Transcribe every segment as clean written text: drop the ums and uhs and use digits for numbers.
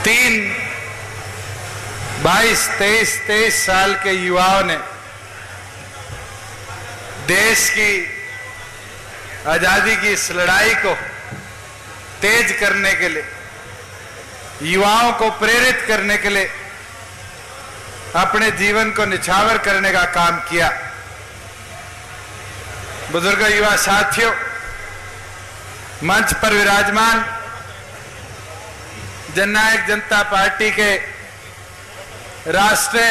23 साल के युवाओं ने देश की आजादी की इस लड़ाई को तेज करने के लिए, युवाओं को प्रेरित करने के लिए अपने जीवन को निछावर करने का काम किया। बुजुर्ग युवा साथियों, मंच पर विराजमान जननायक जनता पार्टी के राष्ट्रीय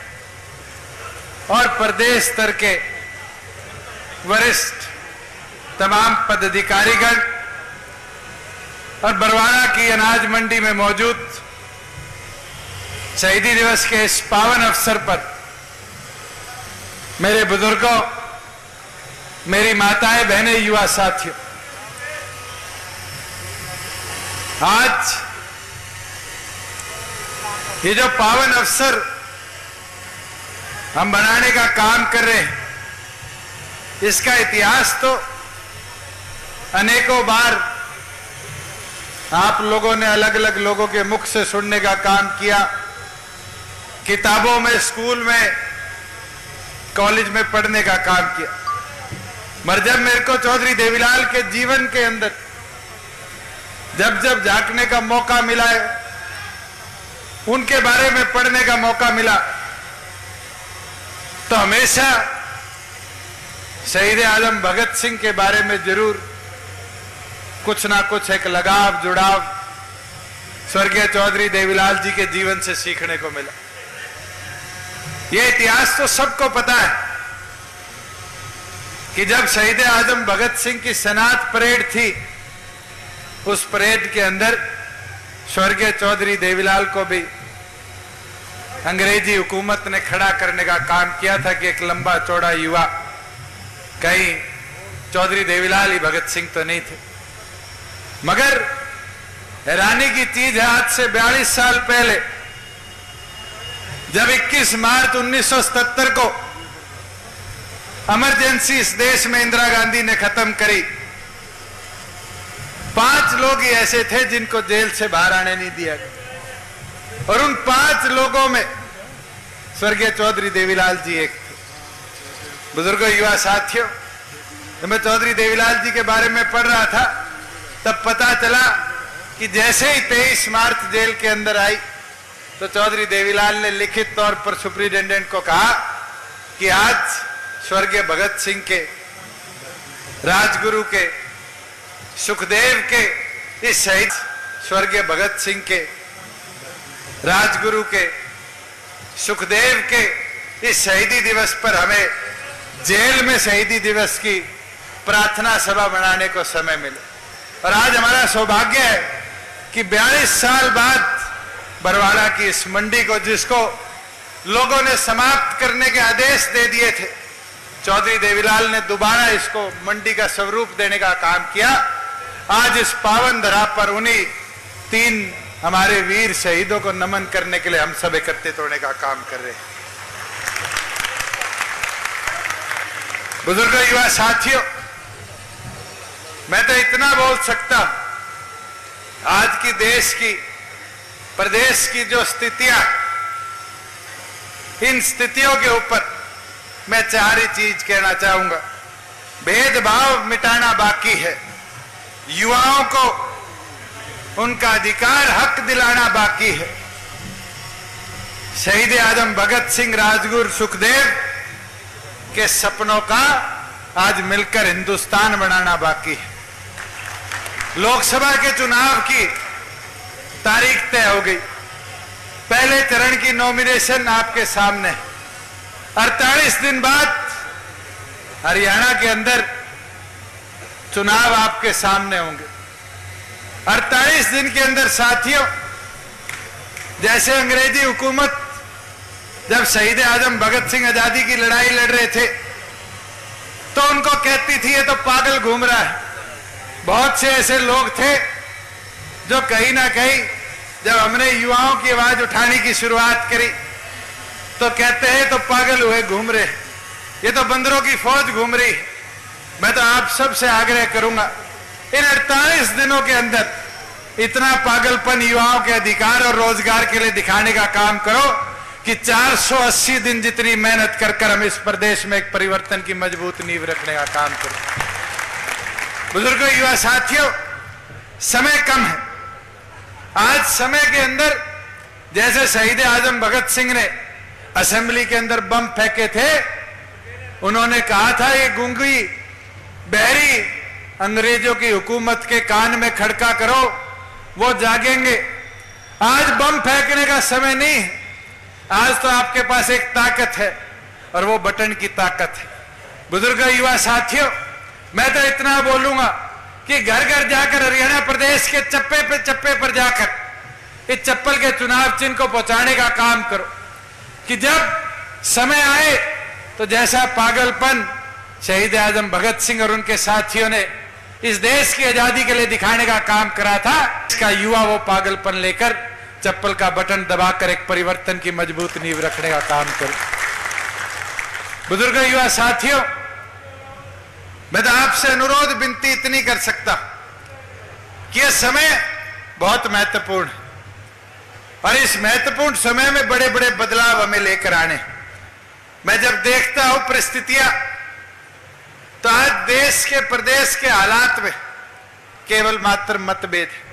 और प्रदेश स्तर के वरिष्ठ तमाम पदाधिकारीगण और बरवाड़ा की अनाज मंडी में मौजूद शहीदी दिवस के इस पावन अवसर पर मेरे बुजुर्गों, मेरी माताएं, बहनें, युवा साथियों, आज ये जो पावन अवसर हम बनाने का काम कर रहे हैं, इसका इतिहास तो अनेकों बार आप लोगों ने अलग अलग लोगों के मुख से सुनने का काम किया, किताबों में, स्कूल में, कॉलेज में पढ़ने का काम किया। मगर जब मेरे को चौधरी देवीलाल के जीवन के अंदर जब जब झांकने का मौका मिला है, उनके बारे में पढ़ने का मौका मिला, तो हमेशा शहीद आजम भगत सिंह के बारे में जरूर कुछ ना कुछ एक लगाव, जुड़ाव स्वर्गीय चौधरी देवीलाल जी के जीवन से सीखने को मिला। यह इतिहास तो सबको पता है कि जब शहीद आजम भगत सिंह की सनात परेड थी, उस परेड के अंदर स्वर्गीय चौधरी देवीलाल को भी अंग्रेजी हुकूमत ने खड़ा करने का काम किया था कि एक लंबा चौड़ा युवा, कहीं चौधरी देवीलाल ही भगत सिंह तो नहीं थे। मगर हैरानी की चीज है, आज से 42 साल पहले जब 21 मार्च 1977 को इमरजेंसी इस देश में इंदिरा गांधी ने खत्म करी, 5 लोग ही ऐसे थे जिनको जेल से बाहर आने नहीं दिया गया, और उन 5 लोगों में स्वर्गीय चौधरी देवीलाल जी एक थे। बुजुर्गों, युवा साथियों, जब मैं चौधरी देवीलाल जी के बारे में पढ़ रहा था, तब पता चला कि जैसे ही 23 मार्च जेल के अंदर आई, तो चौधरी देवीलाल ने लिखित तौर पर सुप्रिंटेंडेंट को कहा कि आज स्वर्गीय भगत सिंह के, राजगुरु के, सुखदेव के, इस शहीद स्वर्गीय भगत सिंह के, राजगुरु के, सुखदेव के इस शहीदी दिवस पर हमें जेल में शहीदी दिवस की प्रार्थना सभा बनाने को समय मिले। और आज हमारा सौभाग्य है कि 42 साल बाद बरवाड़ा की इस मंडी को, जिसको लोगों ने समाप्त करने के आदेश दे दिए थे, चौधरी देवीलाल ने दोबारा इसको मंडी का स्वरूप देने का काम किया। आज इस पावन धरा पर उन्हीं 3 हमारे वीर शहीदों को नमन करने के लिए हम सब एकत्रित होने का काम कर रहे हैं। बुजुर्गों, युवा साथियों, मैं तो इतना बोल सकता हूं, आज की देश की, प्रदेश की जो स्थितियां, इन स्थितियों के ऊपर मैं 4 ही चीज कहना चाहूंगा। भेदभाव मिटाना बाकी है, युवाओं को उनका अधिकार, हक दिलाना बाकी है, शहीद आजम भगत सिंह, राजगुरु, सुखदेव के सपनों का आज मिलकर हिंदुस्तान बनाना बाकी है। लोकसभा के चुनाव की तारीख तय हो गई, पहले चरण की नॉमिनेशन आपके सामने, 48 दिन बाद हरियाणा के अंदर चुनाव आपके सामने होंगे। 48 दिन के अंदर साथियों, जैसे अंग्रेजी हुकूमत जब शहीद आजम भगत सिंह आजादी की लड़ाई लड़ रहे थे, तो उनको कहती थी ये तो पागल घूम रहा है। बहुत से ऐसे लोग थे जो कहीं ना कहीं जब हमने युवाओं की आवाज उठाने की शुरुआत करी, तो कहते हैं तो पागल हुए घूम रहे, ये तो बंदरों की फौज घूम रही। मैं तो आप सब से आग्रह करूंगा, इन 48 दिनों के अंदर इतना पागलपन युवाओं के अधिकार और रोजगार के लिए दिखाने का काम करो कि 480 दिन जितनी मेहनत कर हम इस प्रदेश में एक परिवर्तन की मजबूत नींव रखने का काम करो। बुजुर्गों, युवा साथियों, समय कम है। आज समय के अंदर जैसे शहीद आजम भगत सिंह ने असेंबली के अंदर बम फेंके थे, उन्होंने कहा था ये गूंगी बहरी अंग्रेजों की हुकूमत के कान में खड़का करो, वो जागेंगे। आज बम फेंकने का समय नहीं है। आज तो आपके पास एक ताकत है और वो बटन की ताकत है। बुजुर्गों, युवा साथियों, मैं तो इतना बोलूंगा कि घर घर जाकर हरियाणा प्रदेश के चप्पे पर जाकर इस चप्पल के चुनाव चिन्ह को पहुंचाने का काम करो कि जब समय आए तो जैसा पागलपन शहीद आजम भगत सिंह और उनके साथियों ने इस देश की आजादी के लिए दिखाने का काम करा था, इसका युवा वो पागलपन लेकर चप्पल का बटन दबाकर एक परिवर्तन की मजबूत नींव रखने का काम करो। बुजुर्गों, युवा साथियों, मैं तो आपसे अनुरोध विनती इतनी कर सकता कि यह समय बहुत महत्वपूर्ण है और इस महत्वपूर्ण समय में बड़े बड़े बदलाव हमें लेकर आने। मैं जब देखता हूं परिस्थितियां, तो आज देश के प्रदेश के हालात में केवल मात्र मतभेद है,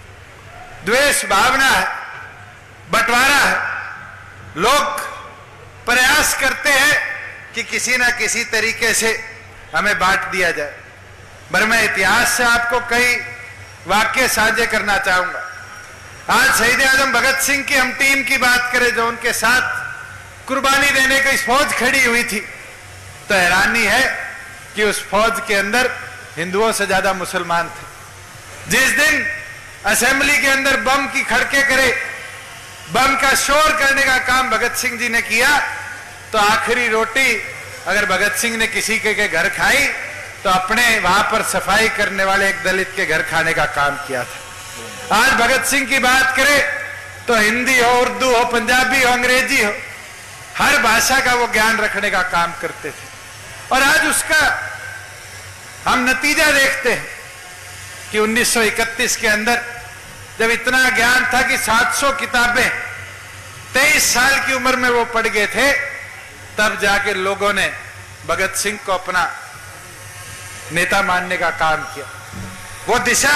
द्वेष भावना है, बंटवारा है। लोग प्रयास करते हैं कि किसी ना किसी तरीके से हमें बांट दिया जाए। पर मैं इतिहास से आपको कई वाक्य साझे करना चाहूंगा। आज शहीद आजम भगत सिंह की हम टीम की बात करें, जो उनके साथ कुर्बानी देने की फौज खड़ी हुई थी, तो हैरानी है कि उस फौज के अंदर हिंदुओं से ज्यादा मुसलमान थे। जिस दिन असेंबली के अंदर बम की खड़के करे, बम का शोर करने का काम भगत सिंह जी ने किया, तो आखिरी रोटी अगर भगत सिंह ने किसी के घर खाई तो अपने वहां पर सफाई करने वाले एक दलित के घर खाने का काम किया था। आज भगत सिंह की बात करें तो हिंदी हो, उर्दू हो, पंजाबी हो, अंग्रेजी हो, हर भाषा का वो ज्ञान रखने का काम करते थे। और आज उसका हम नतीजा देखते हैं कि 1931 के अंदर जब इतना ज्ञान था कि 700 किताबें 23 साल की उम्र में वो पढ़ गए थे, तब जाके लोगों ने भगत सिंह को अपना नेता मानने का काम किया, वो दिशा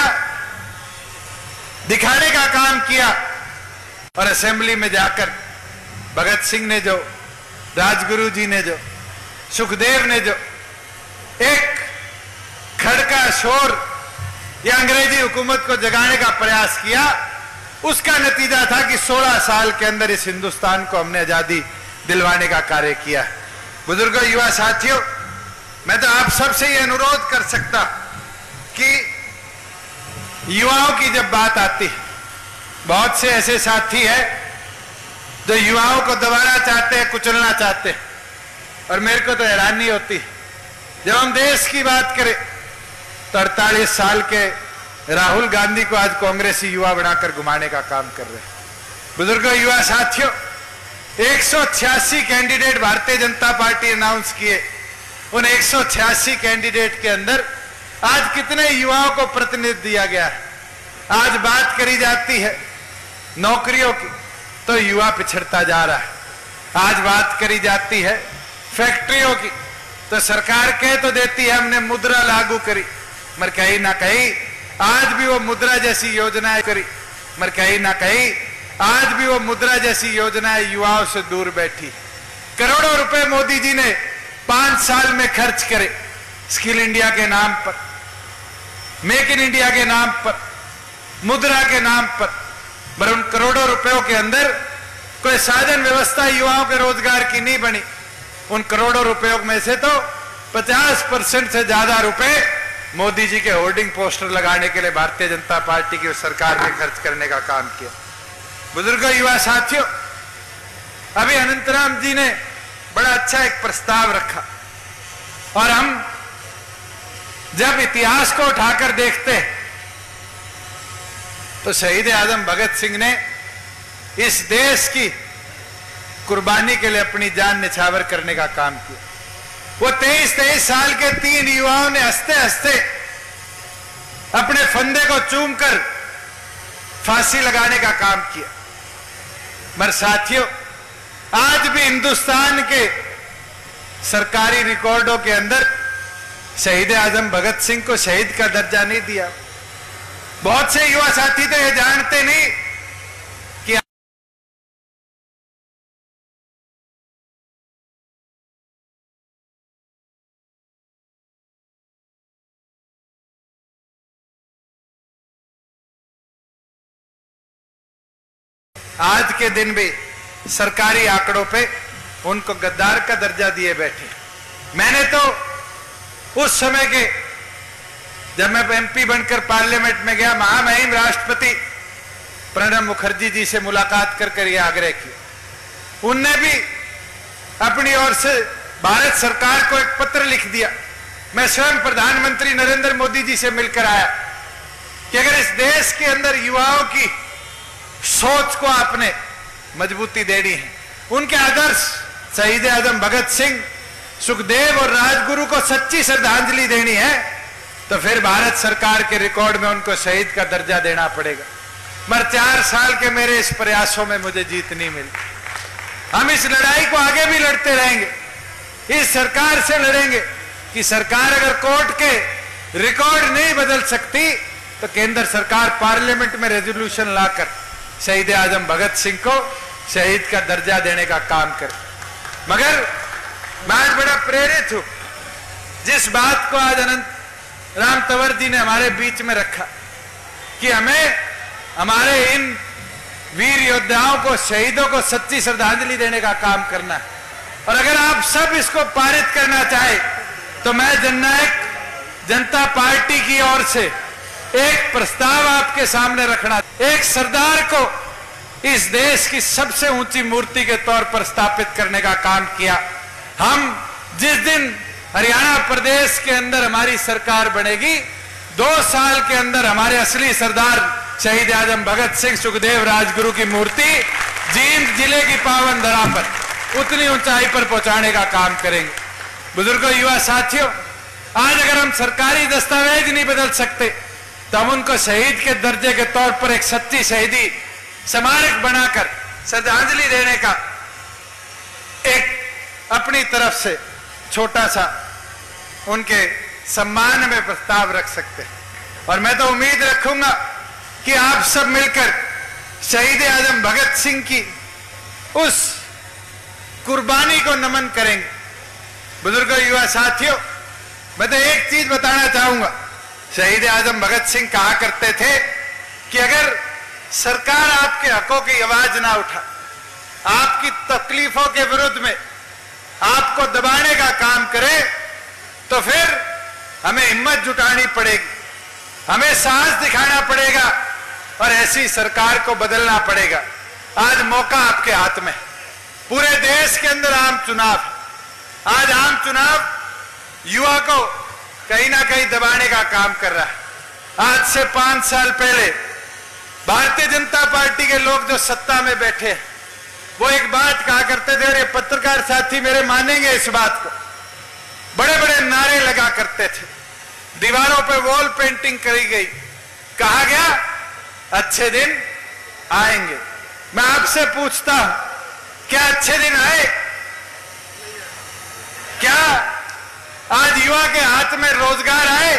दिखाने का काम किया। और असेंबली में जाकर भगत सिंह ने जो, राजगुरु जी ने जो, सुखदेव ने जो एक खड़का शोर या अंग्रेजी हुकूमत को जगाने का प्रयास किया, उसका नतीजा था कि 16 साल के अंदर इस हिंदुस्तान को हमने आजादी दिलवाने का कार्य किया। बुजुर्गों, युवा साथियों, मैं तो आप सबसे ये अनुरोध कर सकता कि युवाओं की जब बात आती, बहुत से ऐसे साथी हैं जो युवाओं को दबाना चाहते हैं, कुचलना चाहते हैं, और मेरे को तो हैरानी होती है जब हम देश की बात करें तो 48 साल के राहुल गांधी को आज कांग्रेसी युवा बनाकर घुमाने का काम कर रहे हैं। बुजुर्गों, युवा साथियों, 186 candidate Bharatiya Janata party announce किए। उन 186 कैंडिडेट के अंदर आज कितने युवाओं को प्रतिनिधित्व दिया गया है? आज बात करी जाती है नौकरियों की तो युवा पिछड़ता जा रहा है। आज बात करी जाती है फैक्ट्रियों की तो सरकार कह तो देती है हमने मुद्रा लागू करी, मगर कहीं ना कहीं आज भी वो मुद्रा जैसी योजनाएं करी, मगर कहीं ना कहीं आज भी वो मुद्रा जैसी योजनाएं युवाओं से दूर बैठी। करोड़ों रुपए मोदी जी ने 5 साल में खर्च करे स्किल इंडिया के नाम पर, मेक इन इंडिया के नाम पर, मुद्रा के नाम पर उन करोड़ों रुपयों के अंदर कोई साधन व्यवस्था युवाओं के रोजगार की नहीं बनी। उन करोड़ों रुपयों में से तो 50% से ज्यादा रुपए मोदी जी के होर्डिंग पोस्टर लगाने के लिए भारतीय जनता पार्टी की सरकार ने खर्च करने का काम किया। बुजुर्गों, युवा साथियों, अभी अनंतराम जी ने बड़ा अच्छा एक प्रस्ताव रखा, और हम जब इतिहास को उठाकर देखते हैं तो शहीद आजम भगत सिंह ने इस देश की कुर्बानी के लिए अपनी जान निछावर करने का काम किया। वो 23 साल के 3 युवाओं ने हंसते हंसते अपने फंदे को चूमकर फांसी लगाने का काम किया। मगर साथियों, आज भी हिंदुस्तान के सरकारी रिकॉर्डों के अंदर शहीद आजम भगत सिंह को शहीद का दर्जा नहीं दिया। बहुत से युवा साथी तो ये जानते नहीं कि आज के दिन भी सरकारी आंकड़ों पे उनको गद्दार का दर्जा दिए बैठे। मैंने तो उस समय के जब मैं एमपी बनकर पार्लियामेंट में गया, महामहिम राष्ट्रपति प्रणब मुखर्जी जी से मुलाकात कर यह आग्रह किया। उनने भी अपनी ओर से भारत सरकार को एक पत्र लिख दिया। मैं स्वयं प्रधानमंत्री नरेंद्र मोदी जी से मिलकर आया कि अगर इस देश के अंदर युवाओं की सोच को आपने मजबूती देनी है, उनके आदर्श शहीद आजम भगत सिंह, सुखदेव और राजगुरु को सच्ची श्रद्धांजलि देनी है, तो फिर भारत सरकार के रिकॉर्ड में उनको शहीद का दर्जा देना पड़ेगा। मगर 4 साल के मेरे इस प्रयासों में मुझे जीत नहीं मिली। हम इस लड़ाई को आगे भी लड़ते रहेंगे, इस सरकार से लड़ेंगे कि सरकार अगर कोर्ट के रिकॉर्ड नहीं बदल सकती तो केंद्र सरकार पार्लियामेंट में रेजोल्यूशन लाकर शहीद आजम भगत सिंह को शहीद का दर्जा देने का काम करे। मगर मैं आज बड़ा प्रेरित हूं जिस बात को आज अनंत राम तंवर जी ने हमारे बीच में रखा कि हमें हमारे इन वीर योद्धाओं को, शहीदों को सच्ची श्रद्धांजलि देने का काम करना है। और अगर आप सब इसको पारित करना चाहे तो मैं जननायक जनता पार्टी की ओर से एक प्रस्ताव आपके सामने रखना। एक सरदार को इस देश की सबसे ऊंची मूर्ति के तौर पर स्थापित करने का काम किया। हम जिस दिन हरियाणा प्रदेश के अंदर हमारी सरकार बनेगी, 2 साल के अंदर हमारे असली सरदार शहीद आजम भगत सिंह, सुखदेव, राजगुरु की मूर्ति जींद जिले की पावन धरा पर उतनी ऊंचाई पर पहुंचाने का काम करेंगे। बुजुर्गों, युवा साथियों, आज अगर हम सरकारी दस्तावेज नहीं बदल सकते तो हम उनको शहीद के दर्जे के तौर पर एक सच्ची शहीदी स्मारक बनाकर श्रद्धांजलि देने का एक अपनी तरफ से छोटा सा उनके सम्मान में प्रस्ताव रख सकते हैं। और मैं तो उम्मीद रखूंगा कि आप सब मिलकर शहीद आजम भगत सिंह की उस कुर्बानी को नमन करेंगे। बुजुर्गों, युवा साथियों, मैं तो एक चीज बताना चाहूंगा। शहीद आजम भगत सिंह कहा करते थे कि अगर सरकार आपके हकों की आवाज ना उठा, आपकी तकलीफों के विरुद्ध में आपको दबाने का काम करे, तो फिर हमें हिम्मत जुटानी पड़ेगी, हमें साहस दिखाना पड़ेगा और ऐसी सरकार को बदलना पड़ेगा। आज मौका आपके हाथ में। पूरे देश के अंदर आम चुनाव, आज आम चुनाव युवा को कहीं ना कहीं दबाने का काम कर रहा है। आज से 5 साल पहले भारतीय जनता पार्टी के लोग जो सत्ता में बैठे हैं, वो एक बात कहा करते थे, और ये पत्रकार साथी मेरे मानेंगे इस बात को, बड़े बड़े नारे लगा करते थे, दीवारों पे वॉल पेंटिंग करी गई, कहा गया अच्छे दिन आएंगे। मैं आपसे पूछता हूं, क्या अच्छे दिन आए? क्या आज युवा के हाथ में रोजगार आए?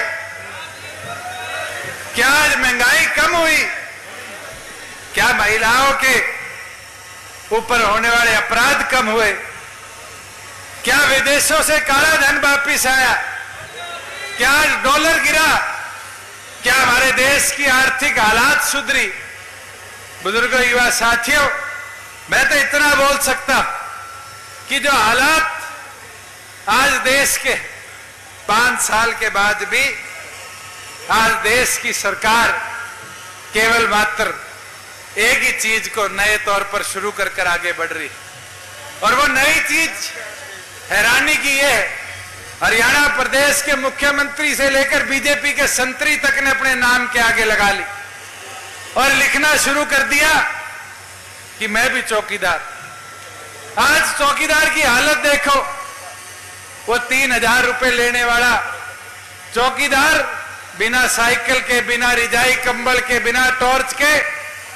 क्या आज महंगाई कम हुई? क्या महिलाओं के ऊपर होने वाले अपराध कम हुए? क्या विदेशों से काला धन वापिस आया? क्या डॉलर गिरा? क्या हमारे देश की आर्थिक हालात सुधरी? बुजुर्गों, युवा साथियों, मैं तो इतना बोल सकता कि जो हालात आज देश के 5 साल के बाद भी आज देश की सरकार केवल मात्र एक ही चीज को नए तौर पर शुरू कर आगे बढ़ रही, और वो नई चीज हैरानी की ये है, हरियाणा प्रदेश के मुख्यमंत्री से लेकर बीजेपी के संतरी तक ने अपने नाम के आगे लगा ली और लिखना शुरू कर दिया कि मैं भी चौकीदार। आज चौकीदार की हालत देखो, वो 3000 रुपए लेने वाला चौकीदार बिना साइकिल के, बिना रिजाई कंबल के, बिना टॉर्च के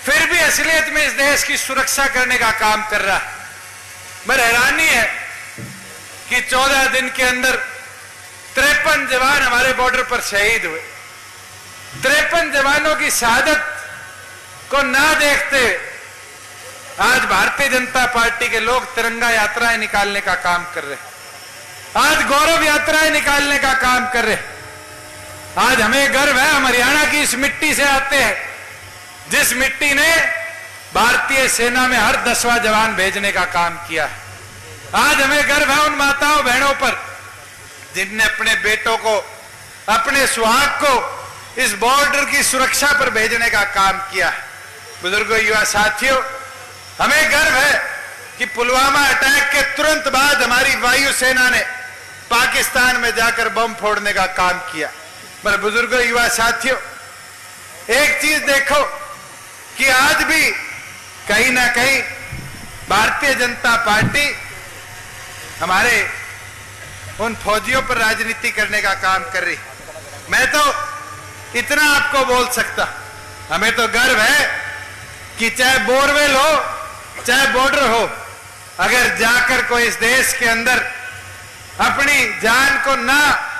फिर भी असलियत में इस देश की सुरक्षा करने का काम कर रहा है। बड़ी हैरानी है कि 14 दिन के अंदर 53 जवान हमारे बॉर्डर पर शहीद हुए। 53 जवानों की शहादत को ना देखते आज भारतीय जनता पार्टी के लोग तिरंगा यात्राएं निकालने का काम कर रहे हैं, आज गौरव यात्राएं निकालने का काम कर रहे हैं। आज हमें गर्व है, हम हरियाणा की इस मिट्टी से आते हैं जिस मिट्टी ने भारतीय सेना में हर 10वां जवान भेजने का काम किया है। आज हमें गर्व है उन माताओं बहनों पर जिनने अपने बेटों को, अपने सुहाग को इस बॉर्डर की सुरक्षा पर भेजने का काम किया है। बुजुर्गों, युवा साथियों, हमें गर्व है कि पुलवामा अटैक के तुरंत बाद हमारी वायुसेना ने पाकिस्तान में जाकर बम फोड़ने का काम किया। पर बुजुर्गों, युवा साथियों, एक चीज देखो कि आज भी कहीं ना कहीं भारतीय जनता पार्टी हमारे उन फौजियों पर राजनीति करने का काम कर रही। मैं तो इतना आपको बोल सकता, हमें तो गर्व है कि चाहे बोरवेल हो चाहे बॉर्डर हो, अगर जाकर कोई इस देश के अंदर अपनी जान को ना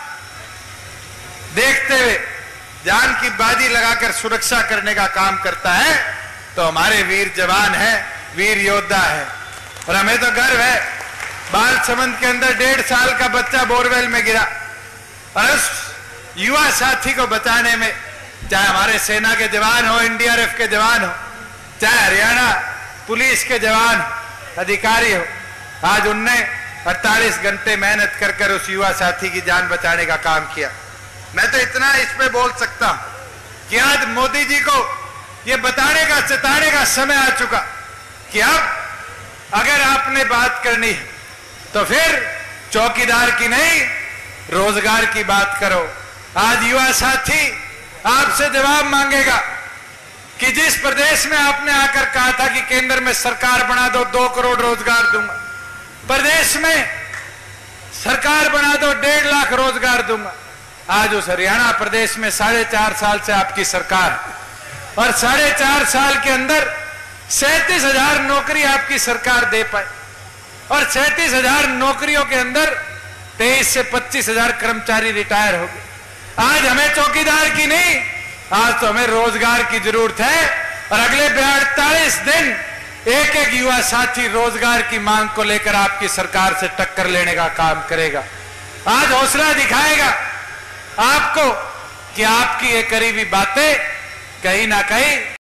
देखते हुए जान की बाजी लगाकर सुरक्षा करने का काम करता है तो हमारे वीर जवान हैं, वीर योद्धा है। और हमें तो गर्व है, बालसमंद के अंदर 1.5 साल का बच्चा बोरवेल में गिरा और उस युवा साथी को बचाने में चाहे हमारे सेना के जवान हो, एनडीआरएफ के जवान हो, चाहे हरियाणा पुलिस के जवान अधिकारी हो, आज उनने 48 घंटे मेहनत कर कर उस युवा साथी की जान बचाने का काम किया। मैं तो इतना इस पे बोल सकता हूं कि आज मोदी जी को यह बताने का, चेताने का समय आ चुका कि अब अगर आपने बात करनी है तो फिर चौकीदार की नहीं, रोजगार की बात करो। आज युवा साथी आपसे जवाब मांगेगा कि जिस प्रदेश में आपने आकर कहा था कि केंद्र में सरकार बना दो, 2 करोड़ रोजगार दूंगा, प्रदेश में सरकार बना दो, 1.5 लाख रोजगार दूंगा। आज उस हरियाणा प्रदेश में 4.5 साल से आपकी सरकार और 4.5 साल के अंदर 37,000 नौकरी आपकी सरकार दे पाए और 37,000 नौकरियों के अंदर 23 से 25,000 कर्मचारी रिटायर हो गए। आज हमें चौकीदार की नहीं, आज तो हमें रोजगार की जरूरत है और अगले 48 दिन एक एक युवा साथी रोजगार की मांग को लेकर आपकी सरकार से टक्कर लेने का काम करेगा। आज हौसला दिखाएगा आपको कि आपकी ये करीबी बातें कहीं ना कहीं